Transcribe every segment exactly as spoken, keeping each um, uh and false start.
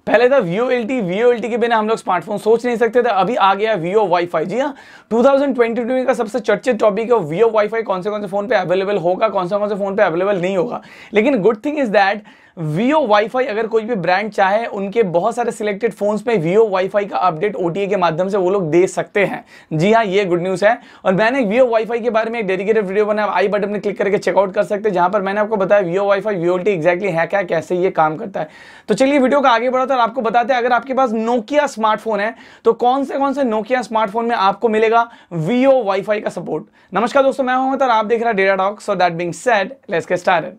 पहले था V O L T, V O L T के बिना हम लोग स्मार्टफोन सोच नहीं सकते थे, अभी आ गया वी ओ वाईफाई। जी हाँ, दो हज़ार बाईस का सबसे चर्चित टॉपिक है वी ओ वाईफाई, कौन से कौन से फोन पे अवेलेबल होगा, कौन से कौन से फोन पे अवेलेबल नहीं होगा। लेकिन good thing is that V O wifi अगर कोई भी ब्रांड चाहे, उनके बहुत सारे सिलेक्टेड फोन्स में वी ओ वाईफाई का अपडेट ओ टी ए के माध्यम से वो लोग दे सकते हैं। जी हाँ, ये गुड न्यूज़ है। और मैंने वी ओ वाईफाई के बारे में एक डेडिकेटेड वीडियो बनाया, आई बटन में क्लिक करके चेकआउट कर सकते हैं, जहां पर मैंने आपको बताया V O wifi, V O L T exactly है क्या, कैसे ये काम करता है। तो चलिए वीडियो का आगे बढ़ाते हैं और आपको बताते हैं, अगर आपके पास नोकिया स्मार्टफोन है तो कौन से कौन से नोकिया स्मार्टफोन में आपको मिलेगा वी ओ वाईफाई का सपोर्ट। नमस्कार दोस्तों, मैं हूं और आप देख रहे हैं Data Talk. So that being said, let's get started.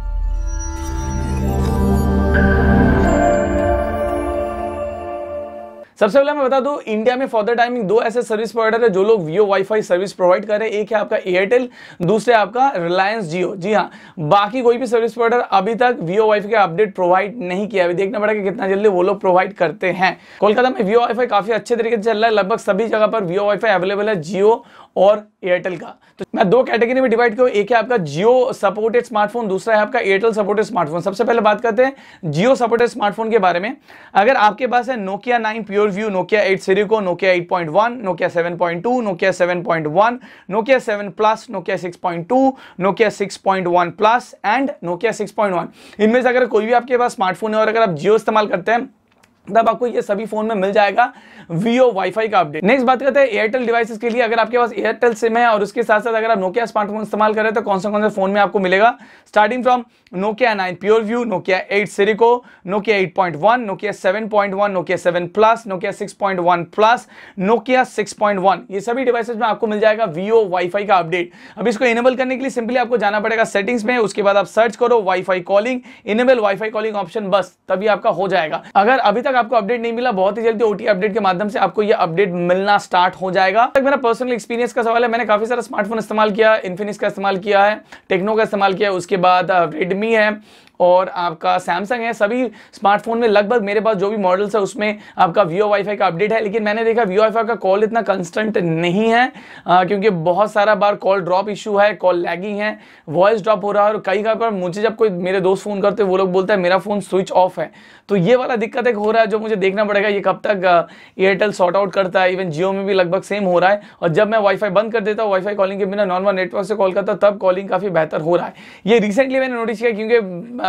सबसे पहले मैं बता दूं, इंडिया में फॉर द टाइमिंग दो ऐसे सर्विस प्रोवाइडर है जो लोग V O wifi service provide कर रहे हैं। एक है आपका एयरटेल, दूसरे आपका रिलायंस जियो। जी हाँ, बाकी कोई भी सर्विस प्रोवाइडर अभी तक वी ओ वाईफाई का अपडेट प्रोवाइड नहीं किया। अभी देखना पड़ेगा कितना जल्दी वो लोग प्रोवाइड करते हैं। कोलकाता में वी ओ वाईफाई काफी अच्छे तरीके से चल रहा है, लगभग सभी जगह पर वी ओ वाईफाई अवेलेबल है, जियो और एयरटेल का। तो मैं दो कैटेगरी में डिवाइड किया, एक है आपका जियो सपोर्टेड स्मार्टफोन, दूसरा है आपका एयरटेल सपोर्टेड स्मार्टफोन। सबसे पहले बात करते हैं जियो सपोर्टेड स्मार्टफोन के बारे में। अगर आपके पास है Nokia nine PureView, Nokia eight Sirocco, Nokia eight point one, Nokia seven point two, Nokia seven point one, Nokia seven plus, Nokia six point two, Nokia six point one plus and Nokia six point one, इनमें से अगर कोई भी आपके पास smartphone है और अगर आप जियो इस्तेमाल करते हैं तब आपको ये सभी फोन में मिल जाएगा वी ओ वाईफाई का अपडेट। नेक्स्ट बात करते हैं एयरटेल डिवाइसेस के लिए। अगर आपके पास एयरटेल सिम है और उसके साथ साथ अगर आप नोकिया स्मार्टफोन इस्तेमाल कर रहे हैं तो कौन से कौन से फोन में आपको मिलेगा, starting from Nokia nine PureView, Nokia eight Sirocco, Nokia eight point one, Nokia seven point one, Nokia seven plus, Nokia six point one plus, Nokia six point one, ये सभी डिवाइसेस में आपको मिल जाएगा V O wifi का update. अब इसको enable करने के लिए सिंपली आपको जाना पड़ेगा सेटिंग्स में, उसके बाद आप सर्च करो wifi calling, enable wifi calling option, बस तभी आपका हो जाएगा। अगर अभी तक आपको अपडेट नहीं मिला, बहुत ही जल्दी ओ टी ए अपडेट के माध्यम से आपको ये अपडेट मिलना स्टार्ट हो जाएगा। मेरा पर्सनल एक्सपीरियंस का सवाल है, मैंने काफी सारा स्मार्टफोन इस्तेमाल किया, इन्फिनिक्स का इस्तेमाल किया है, टेक्नो का इस्तेमाल किया, उसके बाद रेडमी है और आपका सैमसंग है। सभी स्मार्टफोन में लगभग मेरे पास जो भी मॉडल्स है उसमें आपका वी ओ वाईफाई का अपडेट है। लेकिन मैंने देखा वी ओ वाईफाई का कॉल इतना कंस्टेंट नहीं है, आ, क्योंकि बहुत सारा बार कॉल ड्रॉप इशू है, कॉल लैगिंग है, वॉइस ड्रॉप हो रहा है। और कई कई बार मुझे जब कोई मेरे दोस्त फोन करते हैं वो लोग बोलते हैं मेरा फोन स्विच ऑफ है। तो ये वाला दिक्कत एक हो रहा है जो मुझे देखना पड़ेगा ये कब तक एयरटेल सॉर्ट आउट करता है। इवन जियो में भी लगभग सेम हो रहा है। और जब मैं वाईफाई बंद कर देता हूँ, वाईफाई कॉलिंग के बिना नॉर्मल नेटवर्क से कॉल करता हूँ, तब कॉलिंग काफी बेहतर हो रहा है। ये रिसेंटली मैंने नोटिस किया, क्योंकि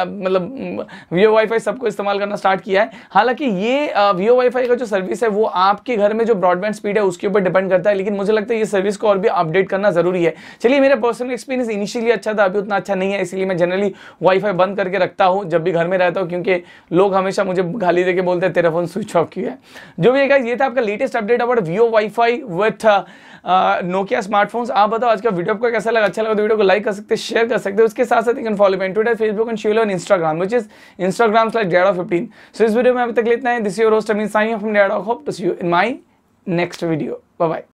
मतलब वी ओ वाईफाई सबको इस्तेमाल करना स्टार्ट किया है। हालांकि ये वी ओ वाईफाई का जो सर्विस है वो आपके घर में जो ब्रॉडबैंड स्पीड है उसके ऊपर डिपेंड करता है, लेकिन मुझे लगता है ये सर्विस को और भी अपडेट करना जरूरी है। चलिए, मेरा पर्सनल एक्सपीरियंस इनिशियली अच्छा था, अभी उतना अच्छा नहीं है, इसलिए मैं जनरली वाईफाई बंद करके रखता हूँ जब भी घर में रहता हूँ, क्योंकि लोग हमेशा मुझे गाली देके बोलते हैं तेरा फोन स्विच ऑफ किया है। जो भी है गाइस, ये था आपका latest update about V O wifi with Nokia smartphones. आप बताओ आज का वीडियो आपको कैसा लगा। अच्छा लगा तो वीडियो को लाइक कर सकते हैं, शेयर कर सकते हैं। उसके साथ साथ you can follow me on Twitter, Facebook and share on Instagram, which is Instagram slash data fifteen. So इस वीडियो में अभी तक इतना है। This is your host Amin signing off from data. Hope to see you in my next video. Bye bye.